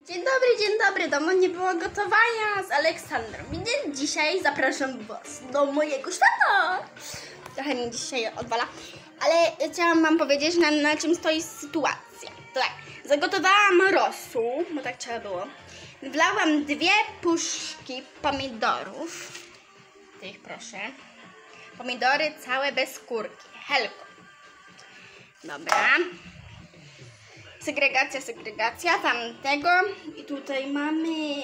Dzień dobry, dawno nie było gotowania z Aleksandrą. Więc dzisiaj zapraszam Was do mojego świata. Trochę mnie dzisiaj odwala, ale chciałam Wam powiedzieć, na czym stoi sytuacja. To tak, zagotowałam rosół, bo tak trzeba było. Wlałam 2 puszki pomidorów. Tych proszę. Pomidory całe bez skórki. Helko. Dobra. Segregacja tamtego. I tutaj mamy...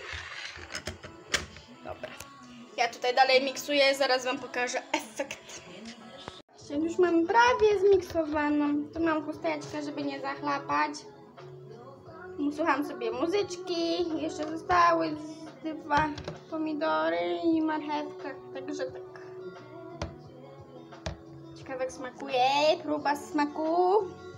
Dobra. Ja tutaj dalej miksuję, zaraz Wam pokażę efekt. Już mam prawie zmiksowaną. Tu mam chusteczkę, żeby nie zachlapać. Słucham sobie muzyczki. Jeszcze zostały 2 pomidory i marchewka. Także tak. Ciekawe jak smakuje. Próba smaku.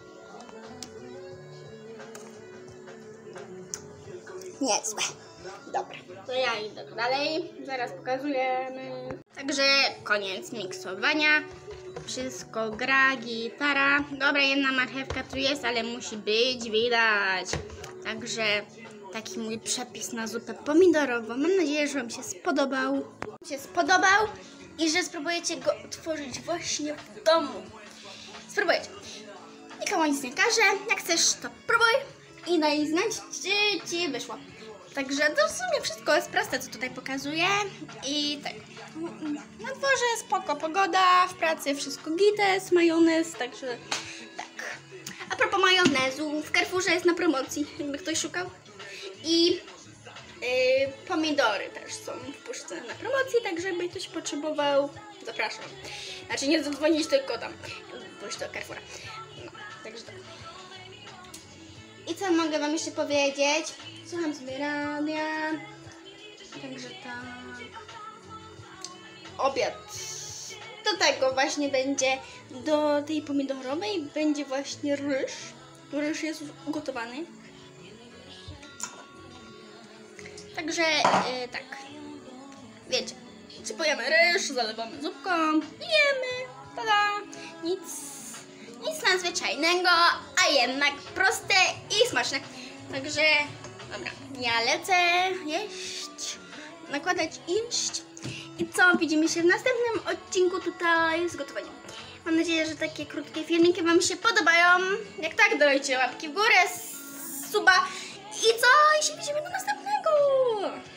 Niezłe. Dobra, to ja idę dalej. Zaraz pokazujemy. Także koniec miksowania. Wszystko gra, gitara. Dobra, jedna marchewka tu jest, ale musi być widać. Także taki mój przepis na zupę pomidorową. Mam nadzieję, że Wam się spodobał. I że spróbujecie go otworzyć właśnie w domu. Spróbujcie. Nikomu nic nie każe. Jak chcesz, to próbuj. I daj znać, czy Ci wyszło. Także to w sumie wszystko jest proste, co tutaj pokazuję. I tak, na dworze spoko pogoda, w pracy wszystko gites, majonez, także tak. A propos majonezu, w Carrefourze jest na promocji, jakby ktoś szukał. I pomidory też są w puszce na promocji, także jakby ktoś potrzebował, zapraszam. Znaczy nie zadzwonić, tylko tam, pójść do Carrefoura. No, także tak. I co mogę Wam jeszcze powiedzieć? Słucham sobie radia. Także tak. Obiad. Do tego właśnie będzie, do tej pomidorowej będzie właśnie ryż. Ryż jest już ugotowany. Także tak. Wiecie, sypujemy ryż, zalewamy zupką i jemy. Tada! Nic nadzwyczajnego, a jednak proste i smaczne. Także, dobra, ja lecę jeść, nakładać, iść. I co, widzimy się w następnym odcinku tutaj z gotowaniem. Mam nadzieję, że takie krótkie filmiki Wam się podobają. Jak tak, dajcie łapki w górę, suba. I co, i się widzimy do następnego.